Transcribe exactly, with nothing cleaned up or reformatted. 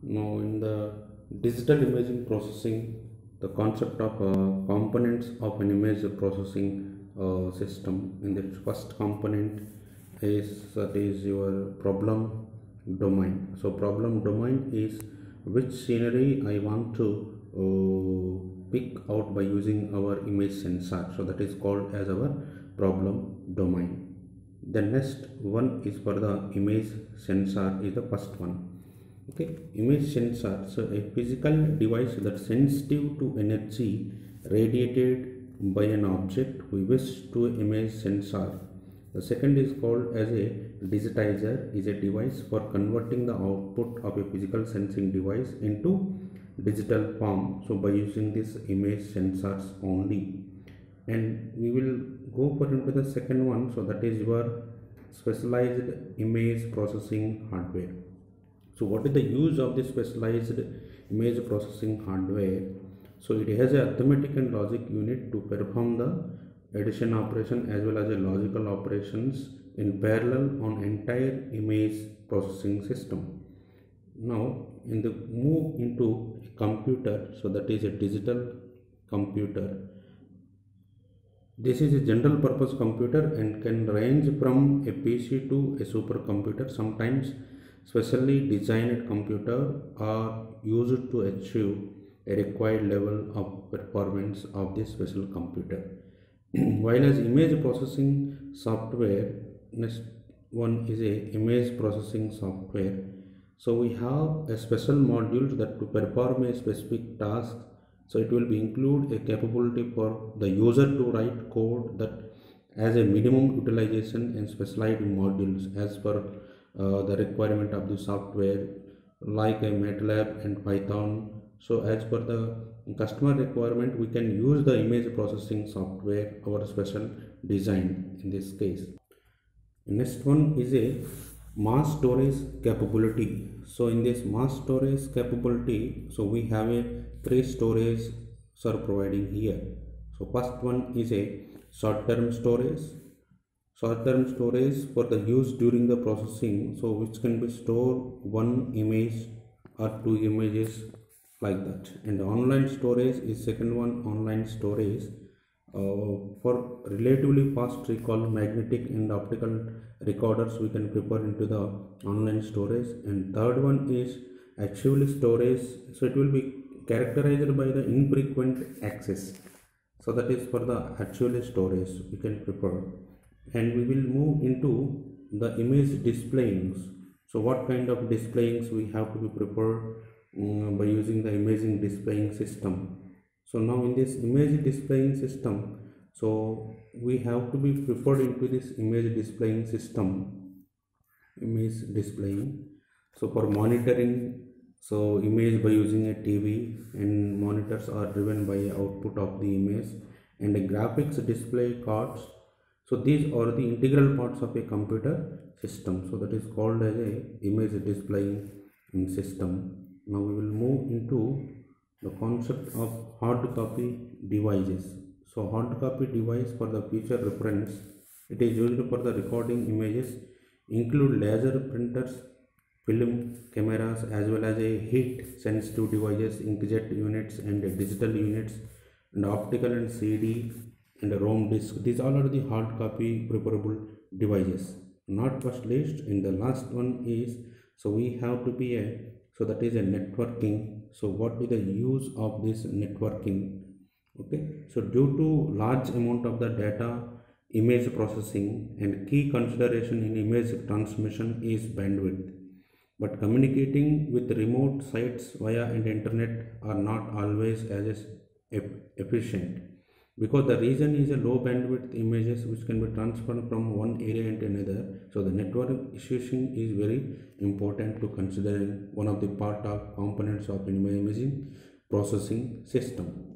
Now, in the digital imaging processing, the concept of uh, components of an image processing uh, system. In the first component is that is your problem domain. So, problem domain is which scenery I want to uh, pick out by using our image sensor. So, that is called as our problem domain. The next one is for the image sensor is the first one. Okay, image sensor, so a physical device that's sensitive to energy radiated by an object we wish to image sensor. The second is called as a digitizer, is a device for converting the output of a physical sensing device into digital form, so by using this image sensors only. And we will go for into the second one, so that is your specialized image processing hardware. So what is the use of this specialized image processing hardware? So it has a arithmetic and logic unit to perform the addition operation as well as a logical operations in parallel on entire image processing system. Now in the move into a computer, so that is a digital computer. This is a general purpose computer and can range from a P C to a supercomputer. Sometimes specially designed computer are used to achieve a required level of performance of this special computer. While as image processing software, next one is a image processing software. So we have a special module that to perform a specific task. So it will be include a capability for the user to write code that as a minimum utilization and specialized modules as per uh, the requirement of the software, like a MATLAB and Python. So as per the customer requirement, we can use the image processing software, our special design in this case. Next one is a mass storage capability. So in this mass storage capability, so we have a three storage are providing here. So first one is a short-term storage. Short-term storage for the use during the processing, so which can be stored one image or two images like that. And online storage is second one, online storage uh, for relatively fast recall, magnetic and optical recorders we can prepare into the online storage. And third one is actually storage, so it will be characterized by the infrequent access, so that is for the actual storage we can prepare. And we will move into the image displayings. So what kind of displayings we have to be prepared um, by using the imaging displaying system. So now in this image displaying system, so we have to be prepared into this image displaying system, image displaying. So for monitoring, so image by using a T V, and monitors are driven by output of the image, and the graphics display cards. So these are the integral parts of a computer system. So that is called as a image displaying system. Now we will move into the concept of hard copy devices. So hard copy device for the future reference, it is used for the recording images, include laser printers, film cameras, as well as a heat sensitive devices, inkjet units and digital units, and optical and C D and a ROM disk. These all are the hard copy preparable devices. Not first list, in the last one is, so we have to be a, so that is a networking. So what is the use of this networking? Okay, so due to large amount of the data image processing, and key consideration in image transmission is bandwidth, but communicating with remote sites via and internet are not always as efficient, because the reason is a low bandwidth images which can be transferred from one area into another. So the network switching is very important to consider one of the part of components of imaging processing system.